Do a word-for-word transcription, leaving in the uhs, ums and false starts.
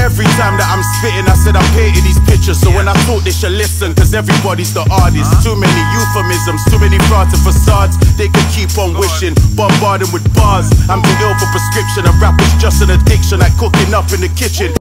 Every time that I'm spitting, I said I'm painting these pictures. So when I talk, they should listen, cause everybody's the artist. Too many euphemisms, too many frauds and facades. They could keep on wishing, bombarding with bars. I'm too ill for prescription, and rap is just an addiction, like cooking up in the kitchen.